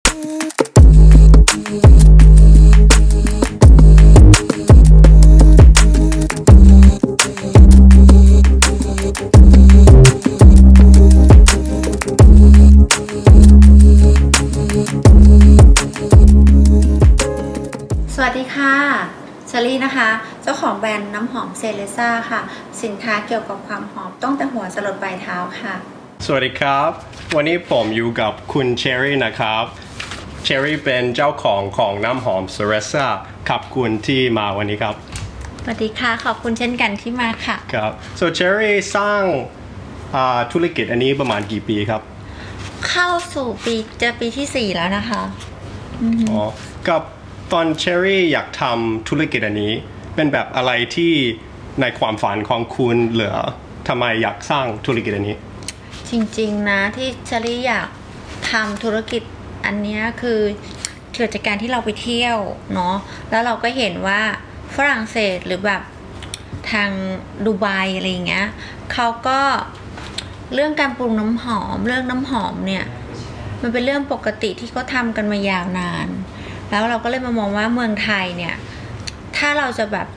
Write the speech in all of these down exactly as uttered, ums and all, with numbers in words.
สวัสดีค่ะเชอรี่นะคะเจ้าของแบรนด์น้ำหอมเซเลซ่าค่ะสินค้าเกี่ยวกับความหอมต้องแต่หัวจรดปลายเท้าค่ะสวัสดีครับวันนี้ผมอยู่กับคุณเชอรี่นะครับเชอรี่เป็นเจ้าของของน้ำหอมเซเลซ่าขอบคุณที่มาวันนี้ครับสวัสดีค่ะขอบคุณเช่นกันที่มาค่ะครับ so เชอรี่สร้างธุรกิจอันนี้ประมาณกี่ปีครับเข้าสู่ปีจะปีที่สี่แล้วนะคะอ๋อกับตอนเชอรี่อยากทำธุรกิจอันนี้เป็นแบบอะไรที่ในความฝันของคุณเหลือทำไมอยากสร้างธุรกิจอันนี้จริงๆนะที่เชอรี่อยากทำธุรกิจอันนี้คือเกิดจากการที่เราไปเที่ยวเนาะแล้วเราก็เห็นว่าฝรั่งเศสหรือแบบทางดูไบอะไรอย่างเงี้ยเขาก็เรื่องการปรุงน้ำหอมเรื่องน้ำหอมเนี่ยมันเป็นเรื่องปกติที่เขาทำกันมายาวนานแล้วเราก็เลยมามองว่าเมืองไทยเนี่ยถ้าเราจะแบบ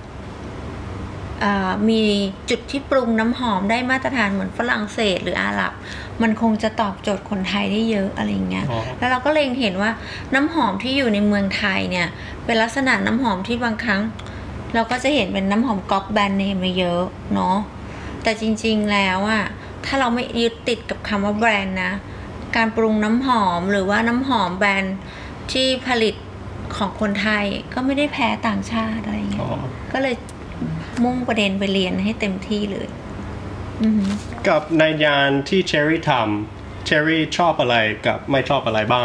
มีจุดที่ปรุงน้ำหอมได้มาตรฐานเหมือนฝรั่งเศสหรืออาหรับมันคงจะตอบโจทย์คนไทยได้เยอะอะไรเงี้ยแล้วเราก็เลยเห็นว่าน้ำหอมที่อยู่ในเมืองไทยเนี่ยเป็นลักษณะน้ำหอมที่บางครั้งเราก็จะเห็นเป็นน้ำหอมก๊อปแบรนด์เนมมาเยอะเนาะแต่จริงๆแล้วอะถ้าเราไม่ยึดติดกับคำว่าแบรนด์นะการปรุงน้ำหอมหรือว่าน้ำหอมแบรนด์ที่ผลิตของคนไทยก็ไม่ได้แพ้ต่างชาติอะไรเงี้ยก็เลยมุ่งประเด็นไปเรียนให้เต็มที่เลยกับในงานที่เชอรี่ทำเชอรี่ชอบอะไรกับไม่ชอบอะไรบ้าง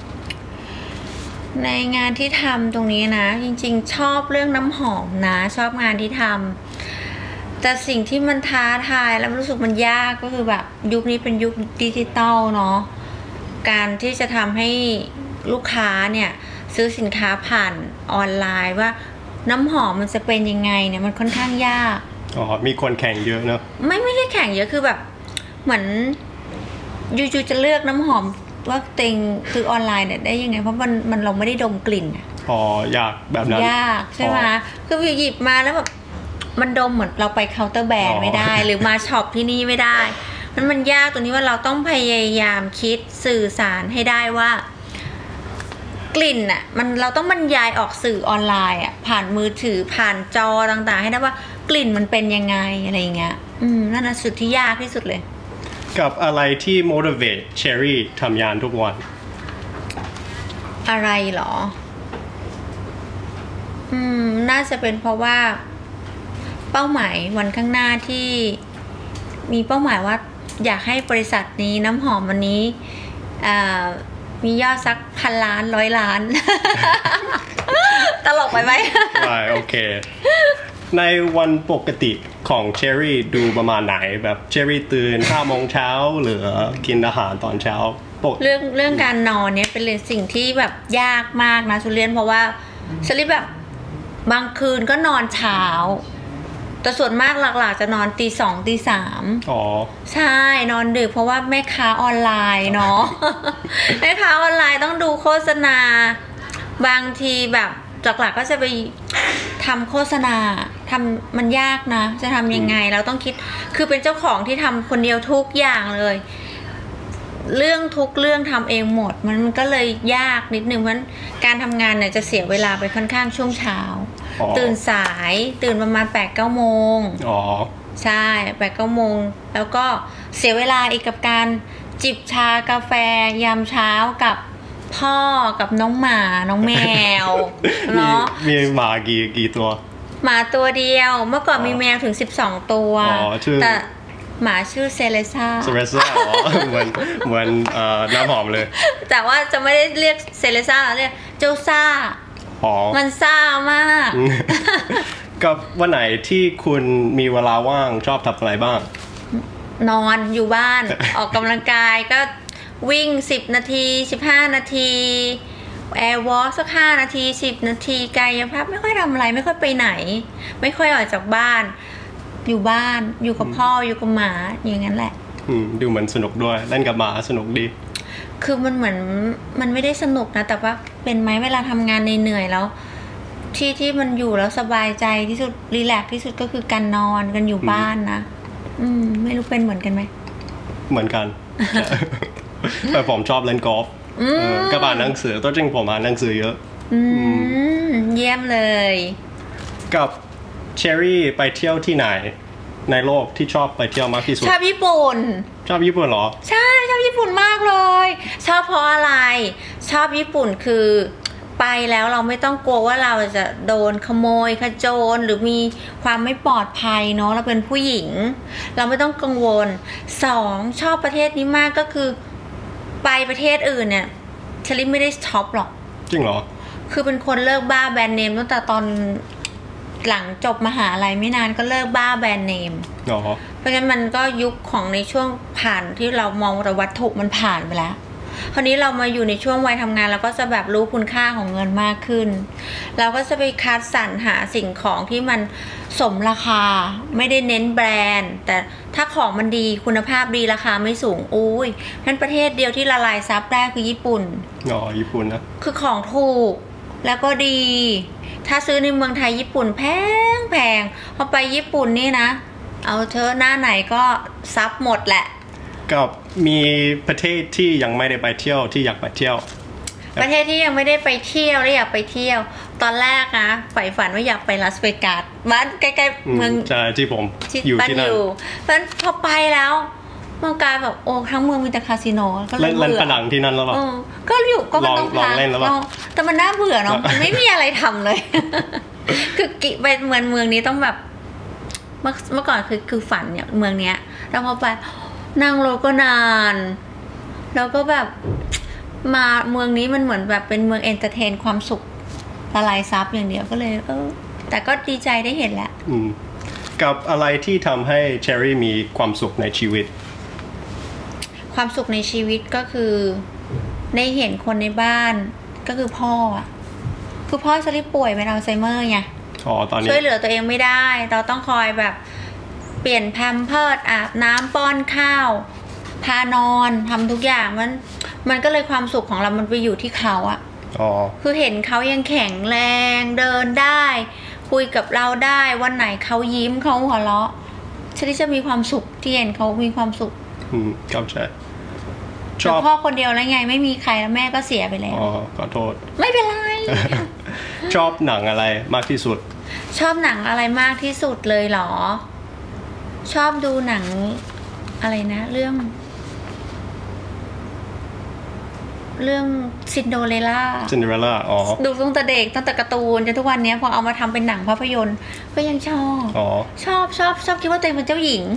ในงานที่ทำตรงนี้นะจริงๆชอบเรื่องน้ำหอมนะชอบงานที่ทำแต่สิ่งที่มันท้าทายแล้วรู้สึกมันยากก็คือแบบยุคนี้เป็นยุคดิจิตอลเนาะการที่จะทำให้ลูกค้าเนี่ยซื้อสินค้าผ่านออนไลน์ว่าน้ำหอมมันจะเป็นยังไงเนี่ยมันค่อนข้างยากอ๋อมีคนแข่งเยอะเนอะไม่ไม่ได้แข่งเยอะคือแบบเหมือนยูๆจะเลือกน้ำหอมว่าเต็งคือออนไลน์เนี่ยได้ยังไงเพราะมันมันเราไม่ได้ดมกลิ่นอ๋อยากแบบนั้นยากใช่ไหมคือหยิบมาแล้วแบบมันดมเหมือนเราไปเคาน์เตอร์แบรนด์ไม่ได้หรือมาช็อปที่นี่ไม่ได้มันมันยากตรงนี้ว่าเราต้องพยายามคิดสื่อสารให้ได้ว่ากลิ่นอ่ะมันเราต้องบรรยายออกสื่อออนไลน์อ่ะผ่านมือถือผ่านจอต่างๆให้ได้ว่ากลิ่นมันเป็นยังไงอะไรเงี้ยอืมนั่นนะสุดที่ยากที่สุดเลยกับอะไรที่ motivate เชอรี่ทำงานทุกวันอะไรหรออืมน่าจะเป็นเพราะว่าเป้าหมายวันข้างหน้าที่มีเป้าหมายว่าอยากให้บริษัทนี้น้ำหอมวันนี้อ่ามียอดสักพันล้านร้อยล้านตลกไปไหมไม่โอเคในวันปกติของเชอรี่ดูประมาณไหนแบบเชอรี่ตื่นห้าโมงเช้าหรือกินอาหารตอนเช้าเรื่องเรื่องการนอนเนี่ยเป็นเรื่องสิ่งที่แบบยากมากนะชูเลียนเพราะว่าเชอรี่แบบบางคืนก็นอนเช้าแต่ส่วนมากหลักๆจะนอนตีสองตีสามอ๋อใช่นอนดึกเพราะว่าแม่ค้าออนไลน์เนาะ แม่ค้าออนไลน์ต้องดูโฆษณาบางทีแบบหลักๆก็จะไปทำโฆษณาทำมันยากนะจะทำยังไงเราต้องคิดคือเป็นเจ้าของที่ทำคนเดียวทุกอย่างเลยเรื่องทุกเรื่องทำเองหมดมันก็เลยยากนิดนึงเพราะการทำงานเนี่ยจะเสียเวลาไปค่อนข้างช่วงเช้าตื่นสายตื่นประมาณแปดเก้าโมงอ๋อใช่แปดเก้าโมงแล้วก็เสียเวลาอีกกับการจิบชากาแฟยามเช้ากับพ่อกับน้องหมาน้องแมวเนาะมีหมากี่กี่ตัวหมาตัวเดียวเมื่อก่อนมีแมวถึงสิบสองตัวแต่หมาชื่อเซเลซ่าเซเลซ่าอ๋อเหมือนเหมือนน้ำหอมเลยแต่ว่าจะไม่ได้เรียกเซเลซ่าเรียกเจ้าซ่ามันซ่ามากกับวันไหนที่คุณมีเวลาว่างชอบทำอะไรบ้างนอนอยู่บ้านออกกำลังกายก็วิ่งสิบนาทีสิบห้านาทีแอร์วอล์กสักห้านาทีสิบนาทีกายภาพไม่ค่อยทำอะไรไม่ค่อยไปไหนไม่ค่อยออกจากบ้านอยู่บ้านอยู่กับพ่ออยู่กับหมาอย่างนั้นแหละอืมดูเหมือนสนุกด้วยเล่นกับหมาสนุกดีคือมันเหมือนมันไม่ได้สนุกนะแต่ว่าเป็นไหมเวลาทำงานเหนื่อยๆแล้วที่ที่มันอยู่แล้วสบายใจที่สุดรีแลกซ์ที่สุดก็คือการนอนกันอยู่บ้านนะอืมไม่รู้เป็นเหมือนกันไหมเหมือนกัน แต่ผมชอบเล่นกอล์ฟกับอ่านหนังสือตัวจริงผมอ่านหนังสือเยอะอืมเยี่ยมเลยกับเชอรี่ไปเที่ยวที่ไหนในโลกที่ชอบไปเที่ยวมากที่สุดชอบญี่ปุ่นชอบญี่ปุ่นเหรอใช่ชอบญี่ปุ่นมากเลยชอบเพราะอะไรชอบญี่ปุ่นคือไปแล้วเราไม่ต้องกลัวว่าเราจะโดนขโมยขโจรหรือมีความไม่ปลอดภัยเนาะเราเป็นผู้หญิงเราไม่ต้องกังวลสองชอบประเทศนี้มากก็คือไปประเทศอื่นเนี่ยชลิไม่ได้ช็อปหรอกจริงเหรอคือเป็นคนเลิกบ้าแบรนด์เนมตั้งแต่ตอนหลังจบมหาลัยไม่นานก็เลิกบ้าแบรนด์เนมเพราะฉะนั้นมันก็ยุคของในช่วงผ่านที่เรามองแต่วัตถุมันผ่านไปแล้วคราวนี้เรามาอยู่ในช่วงวัยทำงานเราก็จะแบบรู้คุณค่าของเงินมากขึ้นเราก็จะไปคัดสรรหาสิ่งของที่มันสมราคาไม่ได้เน้นแบรนด์แต่ถ้าของมันดีคุณภาพดีราคาไม่สูงอุ้ยนั่นประเทศเดียวที่ละลายซับได้คือญี่ปุ่นอ๋อญี่ปุ่นนะคือของถูกแล้วก็ดีถ้าซื้อในเมืองไทยญี่ปุ่นแพงแพงพอไปญี่ปุ่นนี่นะเอาเธอหน้าไหนก็ซับหมดแหละกับมีประเทศที่ยังไม่ได้ไปเที่ยวที่อยากไปเที่ยวประเทศที่ยังไม่ได้ไปเที่ยวและอยากไปเที่ยวตอนแรกนะใฝ่ฝันว่าอยากไปลาสเวกัสบ้านใกล้ๆเมืองใช่ที่ผมอยู่ที่นั่นเพราะพอไปแล้วเมืองกลายแบบโอ้ทั้งเมืองมีแต่คาสิโนก็เลยเบื่อเล่นผนังที่นั่นแล้วป่ะก็อยู่ก็มันต้องพักแต่มันน่าเบื่อเนาะมันไม่มีอะไรทำเลยคือกิไปเมืองเมืองนี้ต้องแบบเมื่อเมื่อก่อนคือคือฝันเนี่ยเมืองเนี้ยแล้วพอไปนั่งรถก็นานแล้วก็แบบมาเมืองนี้มันเหมือนแบบเป็นเมืองเอนเตอร์เทนความสุขละลายซับอย่างเดียวก็เลยเออแต่ก็ดีใจได้เห็นแหละกับอะไรที่ทำให้เชอรี่มีความสุขในชีวิตความสุขในชีวิตก็คือได้เห็นคนในบ้านก็คือพ่อคือพ่อเชอรี่ป่วยเป็นอัลไซเมอร์ไงอ๋อตอนนี้ช่วยเหลือตัวเองไม่ได้เราต้องคอยแบบเปลี่ยนแพมเพิร์สอาบน้ำป้อนข้าวพานอนทำทุกอย่างมันมันก็เลยความสุขของเรามันไปอยู่ที่เขาอะอ๋อคือเห็นเขายังแข็งแรงเดินได้คุยกับเราได้วันไหนเขายิ้มเขาหัวเราะฉันจะมีความสุขที่เห็นเขามีความสุขอืมเข้าใจชอบพ่อคนเดียวแล้วไงไม่มีใครแล้วแม่ก็เสียไปแล้วอ๋อขอโทษไม่เป็นไรชอบหนังอะไรมากที่สุดชอบหนังอะไรมากที่สุดเลยเหรอชอบดูหนังอะไรนะเรื่องเรื่องซินโดเรล่าซินโดเรล่าอ๋อดูตั้งแต่เด็กตั้งแต่การ์ตูนจนทุกวันนี้พอเอามาทำเป็นหนังภาพยนตร์ก็ยังชอบอ๋อชอบชอบชอบคิดว่าตัวเองเป็นเจ้าหญิง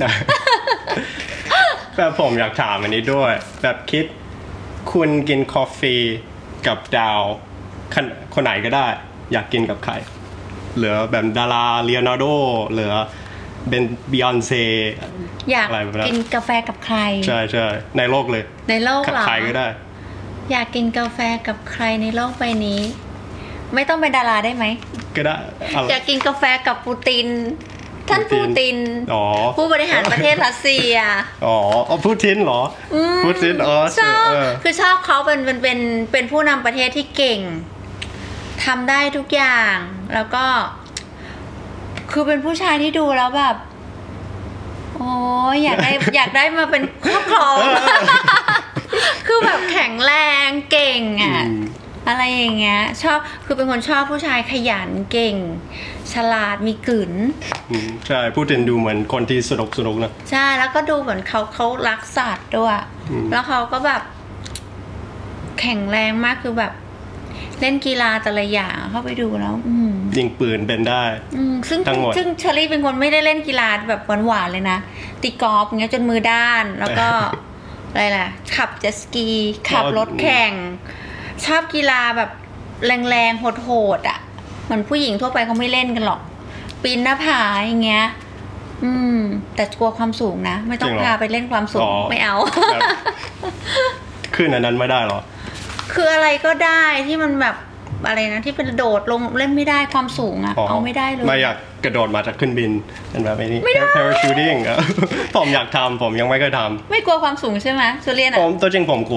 แบบผมอยากถามอันนี้ด้วยแบบคิดคุณกินกาแฟกับดาวคนไหนก็ได้อยากกินกับใครเหลือแบบดาราเลโอนาร์โดเหลือเป็นบียอนเซ่อยากกินกาแฟกับใครใช่ใช่ในโลกเลยในโลกเหรอใครก็ได้อยากกินกาแฟกับใครในโลกใบนี้ไม่ต้องเป็นดาราได้ไหมก็ได้อยากกินกาแฟกับปูตินท่านปูตินผู้บริหารประเทศรัสเซียอ๋อปูตินเหรอปูตินอ๋อชอบคือชอบเขาเป็นเป็นเป็นเป็นผู้นำประเทศที่เก่งทำได้ทุกอย่างแล้วก็คือเป็นผู้ชายที่ดูแล้วแบบโอ้ยอยากได้อยากได้มาเป็นครอบครองคือแบบแข็งแรงเก่งอ่ะอะไรอย่างเงี้ยชอบคือเป็นคนชอบผู้ชายขยันเก่งฉลาดมีกลืนใช่พูดถึงดูเหมือนคนที่สนุกสนุกนะใช่แล้วก็ดูเหมือนเขาเขารักสัตว์ด้วยแล้วเขาก็แบบแข็งแรงมากคือแบบเล่นกีฬาแต่ละอย่างเข้าไปดูแล้วยิงปืนเป็นได้ซึ่งซึ่งเชอรี่เป็นคนไม่ได้เล่นกีฬาแบบหวานๆเลยนะตีกอล์ฟอย่างเงี้ยจนมือด้านแล้วก็อะไรล่ะขับเจ็ตสกีขับรถแข่งชอบกีฬาแบบแรงๆโหดๆอ่ะเหมือนผู้หญิงทั่วไปเขาไม่เล่นกันหรอกปีนหน้าผาอย่างเงี้ยอืมแต่กลัวความสูงนะไม่ต้องพาไปเล่นความสูงไม่เอาขึ้นอันนั้นไม่ได้หรอคืออะไรก็ได้ที่มันแบบอะไรนะที่เป็นโดดลงเล่นไม่ได้ความสูงอ่ะเอาไม่ได้เลยไม่อยากกระโดดมาจากขึ้นบินเป็นแบบนี้ parachuting ผมอยากทำผมยังไม่เคยทำไม่กลัวความสูงใช่ไหมชูเลียนอ่ะผมตัวจริงผมกลัว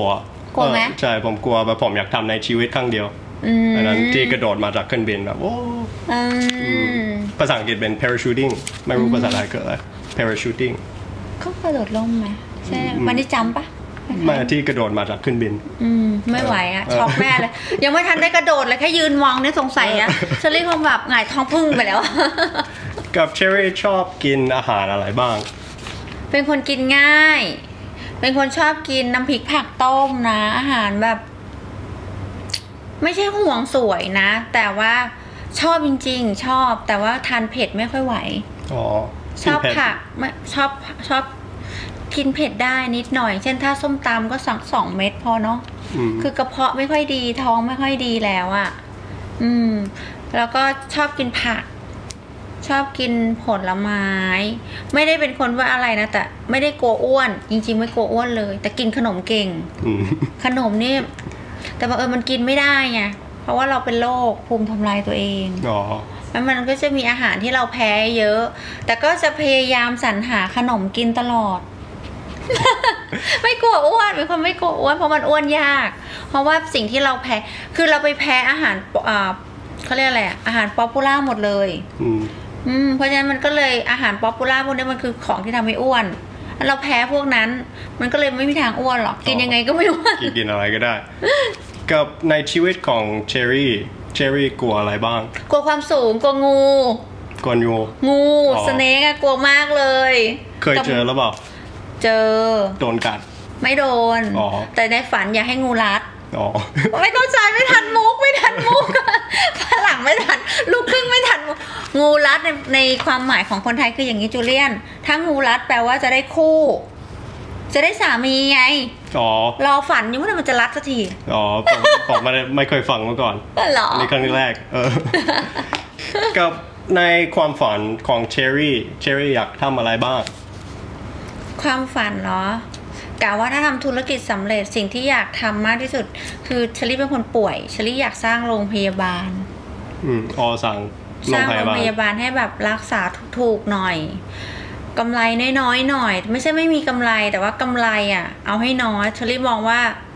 กลัวไหมใช่ผมกลัวแบบผมอยากทำในชีวิตครั้งเดียวอันนั้นที่กระโดดมาจากเครื่องบินแบบโอ้ภาษาอังกฤษเป็น parachuting ไม่รู้ภาษาไทยเกิดอะไร parachuting ก็กระโดดล่มไหมใช่วันนี้จำปะมาที่กระโดดมาจากเครื่องบินอืมไม่ไหวอ่ะช็อกแม่เลยยังไม่ทันได้กระโดดเลยแค่ยืนมองเนี่ยสงสัยอ่ะเชอรี่คงแบบหงายท้องพึ่งไปแล้วกับเชอรี่ชอบกินอาหารอะไรบ้างเป็นคนกินง่ายเป็นคนชอบกินน้ำพริกผักต้มนะอาหารแบบไม่ใช่ห่วงสวยนะแต่ว่าชอบจริงๆชอบแต่ว่าทานเผ็ดไม่ค่อยไหวอ๋อชอบผักไม่ชอบชอบกินเผ็ดได้นิดหน่อยเช่นถ้าส้มตำก็สั่งสองเม็ดพอเนาะคือกระเพาะไม่ค่อยดีท้องไม่ค่อยดีแล้วอะ่ะอืมแล้วก็ชอบกินผักชอบกินผลไม้ไม่ได้เป็นคนว่าอะไรนะแต่ไม่ได้กลัวอ้วนจริงๆไม่กลัวอ้วนเลยแต่กินขนมเก่งขนมนี่แต่บังเอิญมันกินไม่ได้ไงเพราะว่าเราเป็นโรคภูมิทำลายตัวเองอ๋อแล้วมันก็จะมีอาหารที่เราแพ้เยอะแต่ก็จะพยายามสรรหาขนมกินตลอด ไม่กลัวอ้วนเป็นคนไม่กลัวอ้วนเพราะมันอ้วนยากเพราะว่าสิ่งที่เราแพ้คือเราไปแพ้อาหารอ่าเขาเรียกอะไรอาหารป๊อปปูล่าหมดเลยอืมเพราะฉะนั้นมันก็เลยอาหารป๊อปปูล่าพวกนี้มันคือของที่ทำให้อ้วนเราแพ้พวกนั้นมันก็เลยไม่มีทางอ้วนหรอกกินยังไงก็ไม่อ้วนกินอะไรก็ได้กับในชีวิตของเชอรี่เชอรี่กลัวอะไรบ้างกลัวความสูงกลัวงูกลัวงูงูสเนกอะกลัวมากเลยเคยเจอแล้วเปล่าเจอโดนกัดไม่โดนแต่ในฝันอยากให้งูรัดอ๋อไม่เข้าใจไม่ทันมุกไม่ทันมุกฝรั่งไม่ทันลูกครึ่งไม่ทันงูรัดในในความหมายของคนไทยคืออย่างนี้จูเลียนถ้างูรัดแปลว่าจะได้คู่จะได้สามีไงอ๋อรอฝันอยู่ว่ามันจะรัดสักทีอ๋อผมผมไม่ไม่เคยฟังมาก่อนในครั้งแรกเออกับในความฝันของเชอรี่เชอรี่อยากทำอะไรบ้างความฝันเนาะกะว่าถ้าทำธุรกิจสำเร็จสิ่งที่อยากทำมากที่สุดคือเชอรี่เป็นคนป่วยเชอรี่อยากสร้างโรงพยาบาลอืมอ๋อสั่งสร้างโรงพยาบาลให้แบบรักษาถูกๆหน่อยกำไรน้อยๆหน่อยไม่ใช่ไม่มีกำไรแต่ว่ากำไรอ่ะเอาให้น้อยเชอรี่มองว่า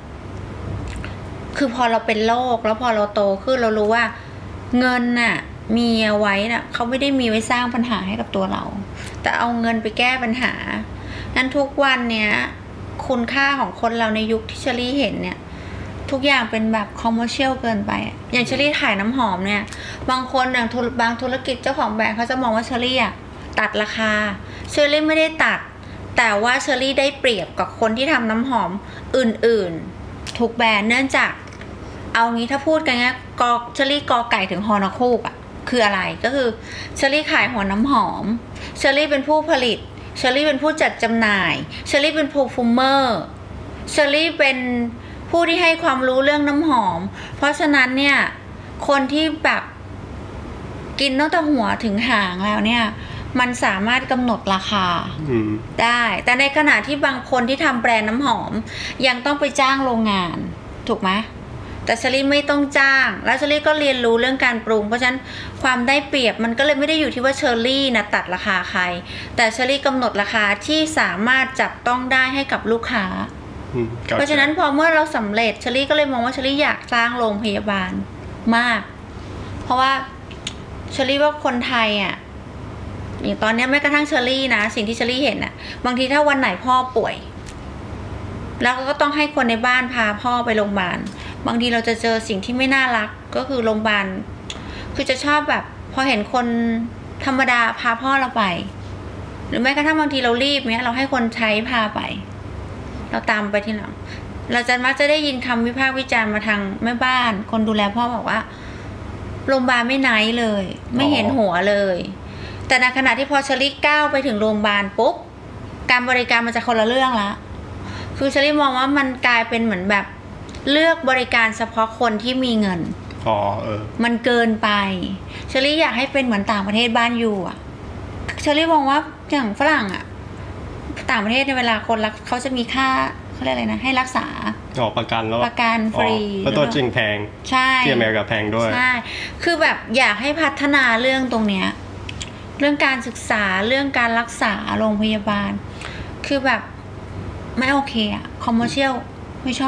คือพอเราเป็นโรคแล้วพอเราโตขึ้นเรารู้ว่าเงินน่ะมีเอาไว้น่ะเขาไม่ได้มีไว้สร้างปัญหาให้กับตัวเราแต่เอาเงินไปแก้ปัญหานั้นทุกวันเนี้ยคุณค่าของคนเราในยุคที่เชอรี่เห็นเนี่ยทุกอย่างเป็นแบบคอมเมอร์เชียลเกินไปอย่างเชอรี่ขายน้ำหอมเนี่ยบางคนอย่างบางธุรกิจเจ้าของแบรนด์เขาจะมองว่าเชอรี่อ่ะตัดราคาเชอรี่ไม่ได้ตัดแต่ว่าเชอรี่ได้เปรียบกับคนที่ทำน้ำหอมอื่นๆทุกแบรนด์เนื่องจากเอางี้ถ้าพูดกันเนี้ยกอเชอรี่กอไก่ถึงฮอนอคูกอ่ะคืออะไรก็คือเชอรี่ขายหัวน้ำหอมเชอรี่เป็นผู้ผลิตเชอรี่เป็นผู้จัดจำหน่ายเชอรี่เป็นโปรฟูเมอร์เชอรี่เป็นผู้ที่ให้ความรู้เรื่องน้ำหอมเพราะฉะนั้นเนี่ยคนที่แบบกินตั้งแต่หัวถึงหางแล้วเนี่ยมันสามารถกำหนดราคาได้แต่ในขณะที่บางคนที่ทำแบรนด์น้ำหอมยังต้องไปจ้างโรงงานถูกไหมแต่เชอรี่ไม่ต้องจ้างแล้วเชอรี่ก็เรียนรู้เรื่องการปรุงเพราะฉะนั้นความได้เปรียบมันก็เลยไม่ได้อยู่ที่ว่าเชอรี่นะตัดราคาใครแต่เชอรี่กำหนดราคาที่สามารถจับต้องได้ให้กับลูกค้าเพราะฉะนั้นพอเมื่อเราสำเร็จเชอรี่ก็เลยมองว่าเชอรี่อยากสร้างโรงพยาบาลมากเพราะว่าเชอรี่ว่าคนไทยอ่ะอย่างตอนนี้แม้กระทั่งเชอรี่นะสิ่งที่เชอรี่เห็นอ่ะบางทีถ้าวันไหนพ่อป่วยแล้วก็ต้องให้คนในบ้านพาพ่อไปโรงพยาบาลบางทีเราจะเจอสิ่งที่ไม่น่ารักก็คือโรงพยาบาลคือจะชอบแบบพอเห็นคนธรรมดาพาพ่อเราไปหรือแม้กระทั่งบางทีเรารีบเนี้ยเราให้คนใช้พาไปเราตามไปที่หลังเราจะมักจะได้ยินคำวิพากษ์วิจารณ์มาทางแม่บ้านคนดูแลพ่อบอกว่าโรงพยาบาลไม่ไนท์เลยไม่เห็นหัวเลยแต่ในขณะที่พอเชอรี่ก้าวไปถึงโรงพยาบาลปุ๊บการบริการมันจะคนละเรื่องละคือเชอรี่มองว่ามันกลายเป็นเหมือนแบบเลือกบริการเฉพาะคนที่มีเงินอ๋อเออมันเกินไปเชอรี่อยากให้เป็นเหมือนต่างประเทศบ้านอยู่อ่ะเชอรี่มองว่าอย่างฝรั่งอ่ะต่างประเทศในเวลาคนรักเขาจะมีค่าเขาเรียกอะไรนะให้รักษาอ๋อประกันแล้วประกันฟรีแล้วตัวจริงแพงใช่ที่อเมริกาแพงด้วยใช่คือแบบอยากให้พัฒนาเรื่องตรงเนี้ยเรื่องการศึกษาเรื่องการรักษาโรงพยาบาลคือแบบไม่โอเคอะคอมเมอร์เชียลไม่ชอบ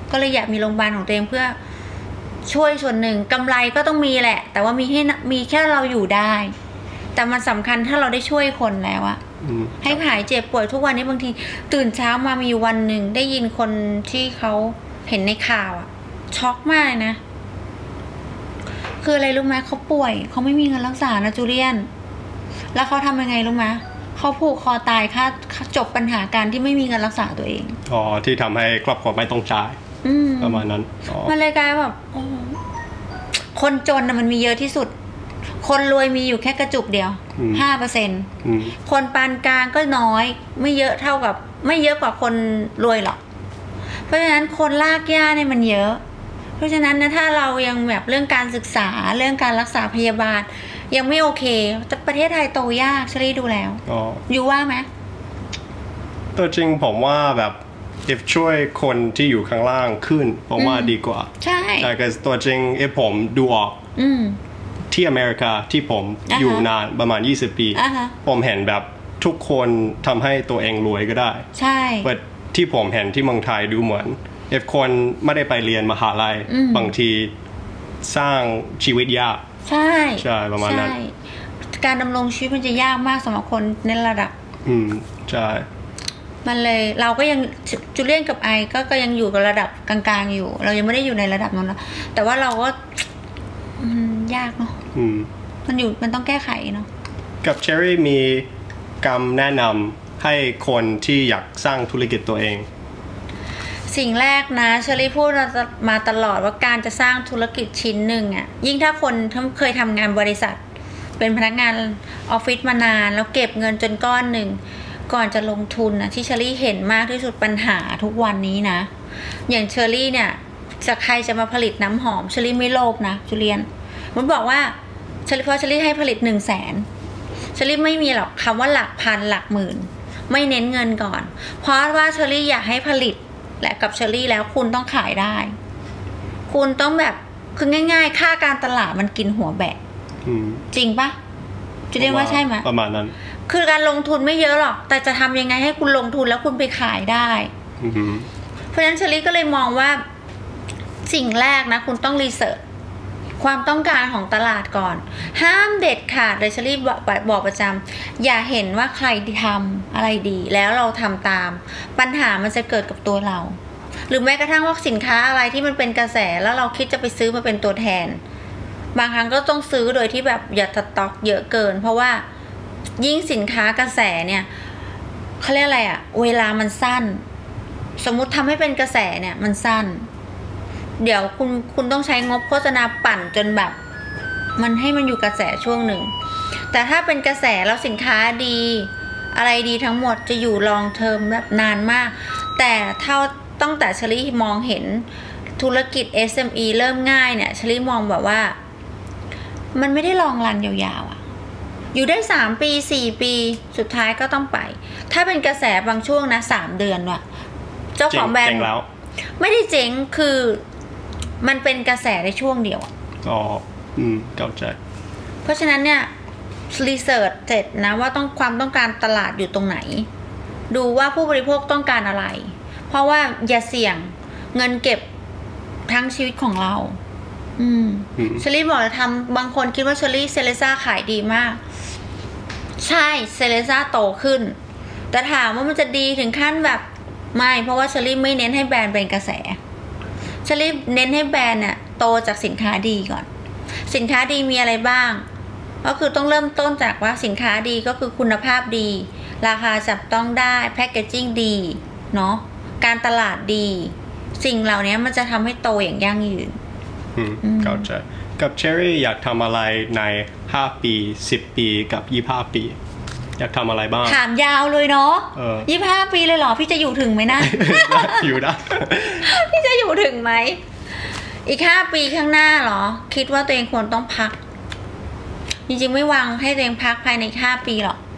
ก็เลยอยากมีโรงพยาบาลของตัวเองเพื่อช่วยส่วนหนึ่งกำไรก็ต้องมีแหละแต่ว่ามีให้มีแค่เราอยู่ได้แต่มันสำคัญถ้าเราได้ช่วยคนแล้วอะให้หายเจ็บป่วยทุกวันนี้บางทีตื่นเช้ามามีวันหนึ่งได้ยินคนที่เขาเห็นในข่าวอะช็อกมากนะคืออะไรรู้ไหมเขาป่วยเขาไม่มีเงินรักษานะจูเลียนแล้วเขาทำยังไงรู้ไหมเขาผูกคอตายค่าจบปัญหาการที่ไม่มีเงินรักษาตัวเองอ๋อที่ทำให้ครอบครัวไม่ต้องจ่ายประมาณนั้นมันเลยกลายแบบคนจนนะมันมีเยอะที่สุดคนรวยมีอยู่แค่กระจุกเดียวห้าเปอร์เซ็นต์คนปานกลางก็น้อยไม่เยอะเท่ากับไม่เยอะกว่าคนรวยหรอกเพราะฉะนั้นคนลากย่าเนี่ยมันเยอะเพราะฉะนั้นนะถ้าเรายังแบบเรื่องการศึกษาเรื่องการรักษาพยาบาลยังไม่โอเคแต่ประเทศไทยโตยากเชลี่ดูแล้วอยู่ว่าไหมตัวจริงผมว่าแบบ if ช่วยคนที่อยู่ข้างล่างขึ้นผมว่าดีกว่าใช่แต่ตัวจริง if ผมดูออกที่อเมริกาที่ผมอยู่นานประมาณยี่สิบปีผมเห็นแบบทุกคนทำให้ตัวเองรวยก็ได้ใช่แต่ที่ผมเห็นที่เมืองไทยดูเหมือนเอฟคนไม่ได้ไปเรียนมหาลัยบางทีสร้างชีวิตยากใช่ใช่ประมาณนั้นการดำรงชีวิตมันจะยากมากสำหรับคนในระดับอืมใช่มันเลยเราก็ยังจูเลียนกับไอก็ก็ยังอยู่กับระดับกลางๆอยู่เรายังไม่ได้อยู่ในระดับนั้นนะแต่ว่าเราก็ยากเนาะมันอยู่มันต้องแก้ไขเนาะกับเชอรี่มีคำแนะนำให้คนที่อยากสร้างธุรกิจตัวเองสิ่งแรกนะเชอรี่พูดมาตลอดว่าการจะสร้างธุรกิจชิ้นหนึ่งอ่ะยิ่งถ้าคนเคยทำงานบริษัทเป็นพนักงานออฟฟิศมานานแล้วเก็บเงินจนก้อนหนึ่งก่อนจะลงทุนนะที่เชอรี่เห็นมากที่สุดปัญหาทุกวันนี้นะอย่างเชอรี่เนี่ยจะใครจะมาผลิตน้ำหอมเชอรี่ไม่โลภนะจูเลียนมันบอกว่าเชอรี่พอเชอรี่ให้ผลิตหนึ่งแสนเชอรี่ไม่มีหรอกคำว่าหลักพันหลักหมื่นไม่เน้นเงินก่อนเพราะว่าเชอรี่อยากให้ผลิตและกับเชอรี่แล้วคุณต้องขายได้คุณต้องแบบคือง่ายๆค่าการตลาดมันกินหัวแบะจริงปะจะเรียกว่าใช่ไหมประมาณนั้นคือการลงทุนไม่เยอะหรอกแต่จะทำยังไงให้คุณลงทุนแล้วคุณไปขายได้เพราะฉะนั้นเชอรี่ก็เลยมองว่าสิ่งแรกนะคุณต้องรีเสิร์ชความต้องการของตลาดก่อนห้ามเด็ดขาดเลยเชอรี่บอกบอกประจำอย่าเห็นว่าใครทำอะไรดีแล้วเราทำตามปัญหามันจะเกิดกับตัวเราหรือแม้กระทั่งว่าสินค้าอะไรที่มันเป็นกระแสแล้วเราคิดจะไปซื้อมาเป็นตัวแทนบางครั้งก็ต้องซื้อโดยที่แบบอย่าสต็อกเยอะเกินเพราะว่ายิ่งสินค้ากระแสเนี่ยเขาเรียกอะไรอะเวลามันสั้นสมมุติทำให้เป็นกระแสเนี่ยมันสั้นเดี๋ยวคุณคุณต้องใช้งบโฆษณาปั่นจนแบบมันให้มันอยู่กระแสช่วงหนึ่งแต่ถ้าเป็นกระแสแล้วสินค้าดีอะไรดีทั้งหมดจะอยู่ลองเทอมแบบนานมากแต่เท่าตั้งแต่เชอรี่มองเห็นธุรกิจ เอส เอ็ม อี เริ่มง่ายเนี่ยเชอรี่มองแบบว่ามันไม่ได้ลองรันยาวๆอะอยู่ได้สามปีสี่ปีสุดท้ายก็ต้องไปถ้าเป็นกระแสบางช่วงนะสามเดือนว่ะเจ้าของแบรนด์ไม่ได้เจ๊งคือมันเป็นกระแสในช่วงเดียวอ๋ออืมเข้าใจเพราะฉะนั้นเนี่ยรีเสิร์ชเสร็จนะว่าต้องความต้องการตลาดอยู่ตรงไหนดูว่าผู้บริโภคต้องการอะไรเพราะว่าอย่าเสี่ยงเงินเก็บทั้งชีวิตของเราอืมเชอรี่บอกเลยทำบางคนคิดว่าเชอรี่เซเลซ่าขายดีมากใช่เซเลซ่าโตขึ้นแต่ถามว่ามันจะดีถึงขั้นแบบไม่เพราะว่าเชอรี่ไม่เน้นให้แบรนด์เป็นกระแสเชอรี่เน้นให้แบรนด์เนี่ยโตจากสินค้าดีก่อนสินค้าดีมีอะไรบ้างก็คือต้องเริ่มต้นจากว่าสินค้าดีก็คือคุณภาพดีราคาจับต้องได้แพคเกจจิ้งดีเนาะการตลาดดีสิ่งเหล่านี้มันจะทำให้โตอย่างยั่งยืนเข้าใจกับเชอรี่อยากทำอะไรในห้าปีสิบปีกับยี่สิบห้าปีอยากทำอะไรบ้างถามยาวเลยเนาะยี่สิบห้าปีเลยเหรอพี่จะอยู่ถึงไหมนะอยู่ได้พี่จะอยู่ถึงไหมอีกห้าปีข้างหน้าเหรอคิดว่าตัวเองควรต้องพักจริงๆไม่วางให้ตัวเองพักภายในห้าปีหรอก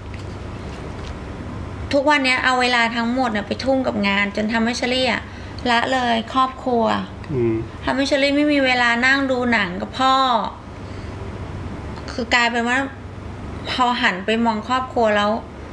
ทุกวันนี้เอาเวลาทั้งหมดเนี่ยไปทุ่มกับงานจนทำให้เชอรี่อะละเลยครอบครัวทำให้เชอรี่ไม่มีเวลานั่งดูหนังกับพ่อคือกลายเป็นว่าพอหันไปมองครอบครัวแล้ว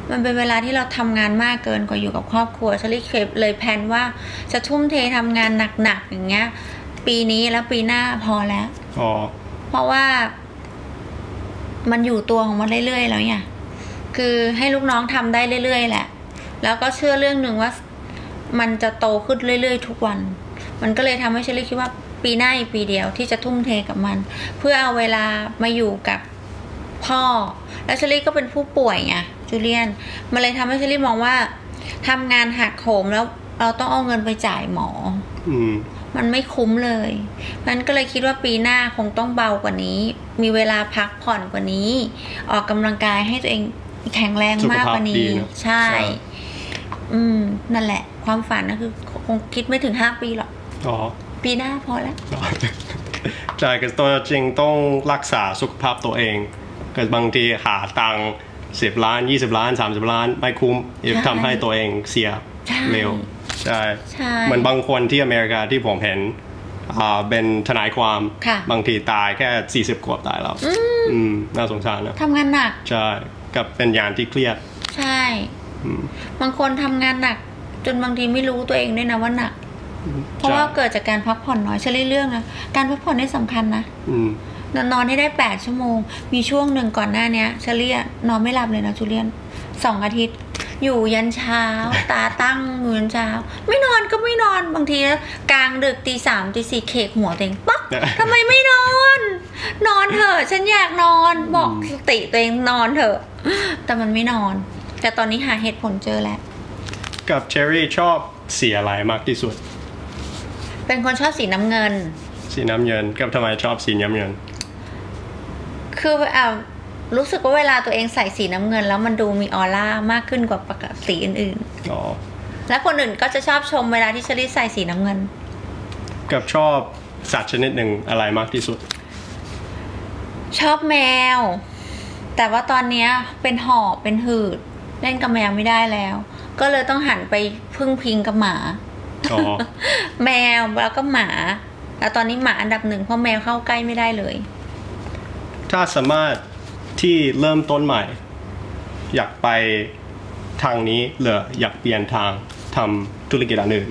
มันเป็นเวลาที่เราทำงานมากเกินกว่าอยู่กับครอบครัวเชลี่เคยเลยแพลนว่าจะทุ่มเททำงานหนักๆอย่างเงี้ยปีนี้แล้วปีหน้าพอแล้วอ๋อเพราะว่ามันอยู่ตัวของมันเรื่อยๆแล้วเนี่ยคือให้ลูกน้องทำได้เรื่อยๆแหละแล้วก็เชื่อเรื่องหนึ่งว่ามันจะโตขึ้นเรื่อยๆทุกวันมันก็เลยทำให้เชลี่คิดว่าปีหน้าอีกปีเดียวที่จะทุ่มเทกับมันเพื่อเอาเวลามาอยู่กับพ่อแล้วเชลี่ก็เป็นผู้ป่วยไงจูเลียนมันเลยทำให้เชลี่มองว่าทำงานหักโหมแล้วเราต้องเอาเงินไปจ่ายหมออืมมันไม่คุ้มเลยมันก็เลยคิดว่าปีหน้าคงต้องเบากว่านี้มีเวลาพักผ่อนกว่านี้ออกกำลังกายให้ตัวเองแข็งแรงมากกว่านี้ใช่อืมนั่นแหละความฝันก็คือคงคิดไม่ถึงห้าปีหรอกอ๋อปีหน้าพอแล้วใช่ก็ตัวจริงต้องรักษาสุขภาพตัวเองก็บางทีหาตังค์สิบล้านยี่สิบล้านสามสิบล้านไม่คุ้มทำให้ตัวเองเสียเร็วใช่เหมือนบางคนที่อเมริกาที่ผมเห็นเป็นทนายความบางทีตายแค่สี่สิบขวบตายแล้วอืมน่าสงสารนะทำงานหนักใช่กับเป็นงานที่เครียดใช่บางคนทำงานหนักจนบางทีไม่รู้ตัวเองด้วยนะว่าหนักเพราะว่าเกิดจากการพักผ่อนน้อยเฉลี่ยเรื่องนะการพักผ่อนนี่สำคัญนะนอนให้ได้แปดชั่วโมงมีช่วงหนึ่งก่อนหน้านี้เฉลี่ยนอนไม่หลับเลยนะจูเลียนสองอาทิตย์อยู่ยันเช้าตาตั้งอยู่ยันเช้าไม่นอนก็ไม่นอนบางทีกลางดึกตีสามตีสี่เคกหัวตัวเองปั๊บทำไมไม่นอนนอนเถอะฉันอยากนอนบอกสติตัวเองนอนเถอะแต่มันไม่นอนแต่ตอนนี้หาเหตุผลเจอแล้วกับเชอรี่ชอบสีอะไรมากที่สุดเป็นคนชอบสีน้ำเงินสีน้ำเงินกับทำไมชอบสีน้ำเงินคืออ่ารู้สึกว่าเวลาตัวเองใส่สีน้ำเงินแล้วมันดูมีออร่ามากขึ้นกว่าปกติสีอื่นๆอ๋อและคนอื่นก็จะชอบชมเวลาที่เชอรี่ใส่สีน้ำเงินกับชอบสัตว์ชนิดหนึ่งอะไรมากที่สุดชอบแมวแต่ว่าตอนนี้เป็นหอบเป็นหืดเล่นกับแมวไม่ได้แล้วก็เลยต้องหันไปพึ่งพิงกับหมาแมวแล้วก็หมาแล้วตอนนี้หมาอันดับหนึ่งเพราะแมวเข้าใกล้ไม่ได้เลยถ้าสามารถที่เริ่มต้นใหม่อยากไปทางนี้หรืออยากเปลี่ยนทางทำธุรกิจอันอื่น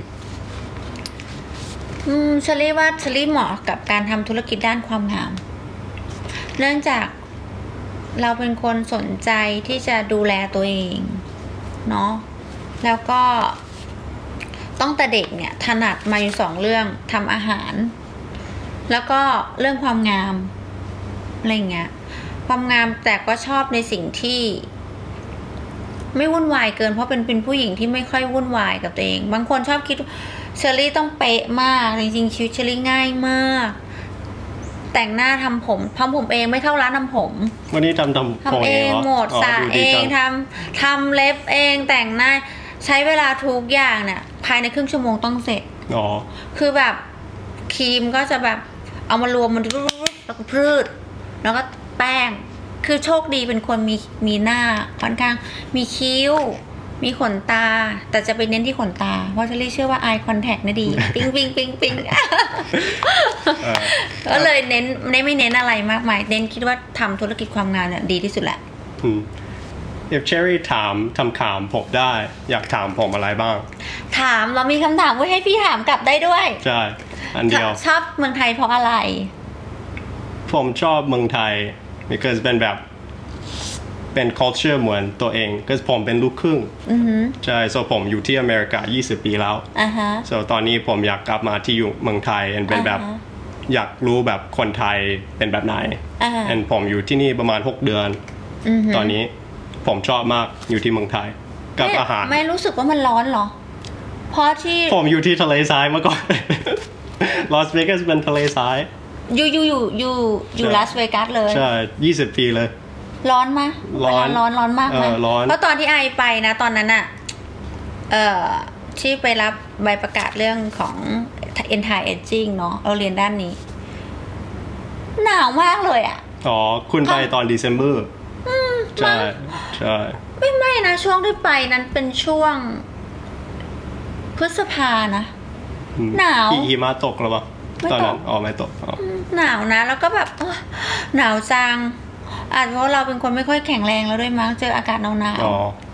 อืมเชลี่ว่าเชลี่เหมาะกับการทำธุรกิจด้านความงามเนื่องจากเราเป็นคนสนใจที่จะดูแลตัวเองเนาะแล้วก็ตั้งแต่เด็กเนี่ยถนัดมาอยู่สองเรื่องทำอาหารแล้วก็เรื่องความงามอะไรเงี้ยความงามแต่ก็ชอบในสิ่งที่ไม่วุ่นวายเกินเพราะเป็นเป็นผู้หญิงที่ไม่ค่อยวุ่นวายกับตัวเองบางคนชอบคิดเชอรี่ต้องเป๊ะมากจริงๆชีวิตเชอรี่ง่ายมากแต่งหน้าทำผมทำผมเองไม่เท่าร้านทำผมวันนี้ทำทำทำเองหมดสระเองทำทำเล็บเองแต่งหน้าใช้เวลาทุกอย่างเนี่ยภายในครึ่งชั่วโมงต้องเสร็จอ๋อคือแบบครีมก็จะแบบเอามารวมมันแล้วก็พืชแล้วก็แป้งคือโชคดีเป็นคนมีมีหน้าค่อนข้างมีคิ้วมีขนตาแต่จะไปเน้นที่ขนตาเพราะเชอรี่เชื่อว่า eye contact น่ะดีปิ๊งปิ๊งปิ๊งปิ๊งก็เลยเน้นไม่เน้นอะไรมากมายเน้นคิดว่าทำธุรกิจความงานเนี่ยดีที่สุดแหละ if Cherry ถามทำถามผมได้อยากถามผมอะไรบ้างถามเรามีคำถามไว้ให้พี่ถามกลับได้ด้วยใช่อันเดียวชอบเมืองไทยเพราะอะไรผมชอบเมืองไทย because เป็นแบบเป็น culture เหมือนตัวเองก็ผมเป็นลูกครึ่งใช่ so ผมอยู่ที่อเมริกายี่สิบปีแล้ว uh-huh. so ตอนนี้ผมอยากกลับมาที่อยู่เมืองไทยเป็นแบบ uh-huh. อยากรู้แบบคนไทยเป็นแบบไหน uh-huh. and ผมอยู่ที่นี่ประมาณหกเดือน uh-huh. ตอนนี้ผมชอบมากอยู่ที่เมืองไทยกับอาหารไม่รู้สึกว่ามันร้อนหรอเพราะที่ผมอยู่ที่ทะเลทรายเมื่อก่อนลอสเวกัสเป็นทะเลทรายอยู่อยู่อยู่อยู่อยู่ลาสเวกัสเลยใช่ยี่สิบปีเลยร้อนมากร้อนร้อนร้อนมากเลยเพราะตอนที่ไอไปนะตอนนั้นอะเอ่อที่ไปรับใบประกาศเรื่องของ anti aging เนาะเราเรียนด้านนี้หนาวมากเลยอะอ๋อคุณไปตอน December ใช่ใช่ไม่ไม่นะช่วงที่ไปนั้นเป็นช่วงพฤษภานะหนาวหิมะตกหรือเปล่าตอนนั้นอ๋อไม่ตกหนาวนะแล้วก็แบบหนาวจังอาจเพราะเราเป็นคนไม่ค่อยแข็งแรงแล้วด้วยมั้งเจออากาศหนาว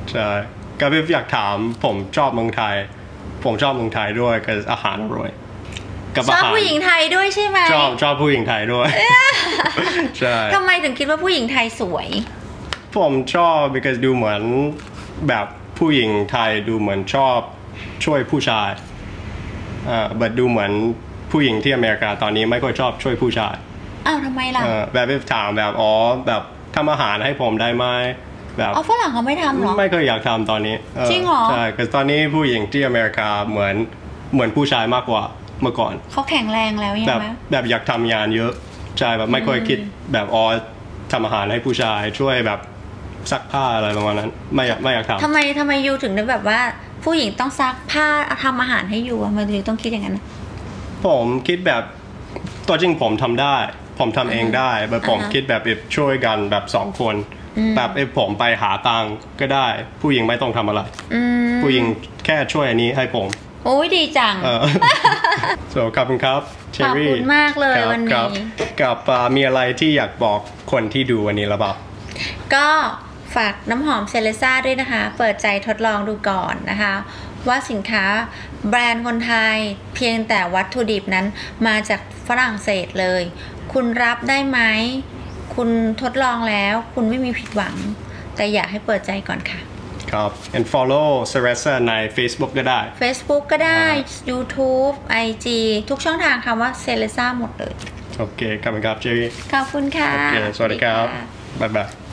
ใช่ก็พี่อยากถามผมชอบเมืองไทยผมชอบเมืองไทยด้วยกับอาหารอร่อยกับชอาอบหารผู้หญิงไทยด้วยใช่ไหมชอบชอบผู้หญิงไทยด้วย ใช่ทำไมถึงคิดว่าผู้หญิงไทยสวยผมชอบ because ดูเหมือนแบบผู้หญิงไทยดูเหมือนชอบช่วยผู้ชายอ่าแต่ดูเหมือนผู้หญิงที่อเมริกาตอนนี้ไม่ค่อยชอบช่วยผู้ชายอ้าวทำไมล่ะเออแบบถามแบบอ๋อแบบทำอาหารให้ผมได้ไหมแบบเอาฝรั่งเขาไม่ทำหรอไม่เคยอยากทำตอนนี้จริงเหรอใช่คือตอนนี้ผู้หญิงที่อเมริกาเหมือนเหมือนผู้ชายมากกว่าเมื่อก่อนเขาแข็งแรงแล้วยัแบงบไหมแบบอยากทำงานเยอะใช่แบบไม่ค่อยคิดแบบอ๋อทำอาหารให้ผู้ชายช่วยแบบซักผ้าอะไรประมาณนั้นไม่อยากไม่อยากทำทำไมทำไมยูถึงได้แบบว่า ผู้หญิงต้องซักผ้าทำอาหารให้ยูอะทำไมยูต้องคิดอย่างนั้นอะผมคิดแบบตัวจริงผมทำได้ ผมทำเองได้แบบผมอ่าฮะคิดแบบช่วยกันแบบสองคนแบบไอ้ผมไปหาตังค์ก็ได้ ผู้หญิงไม่ต้องทำอะไรอืมผู้หญิงแค่ช่วยอันนี้ให้ผมโอ้ยดีจังเออ so ขอบคุณครับเชอรี่ขอบคุณมากเลยครับวันนี้ครับกับอ่ามีอะไรที่อยากบอกคนที่ดูวันนี้หรือเปล่าก็ฝากน้ำหอมเซเลซ่าด้วยนะคะ เปิดใจทดลองดูก่อนนะคะ ว่าสินค้าแบรนด์คนไทยเพียงแต่วัตถุดิบนั้นมาจากฝรั่งเศสเลย คุณรับได้ไหม คุณทดลองแล้วคุณไม่มีผิดหวัง แต่อยากให้เปิดใจก่อนค่ะครับ and follow Sarasa ใน Facebook ก็ได้ Facebook ก็ได้อ่ YouTube ไอ จี ทุกช่องทางคำว่าเซเลซ่าหมดเลยโอเคขอบคุณครับเชอรี่ขอบคุณค่ะโอเคสวัสดีครับบ๊ายบาย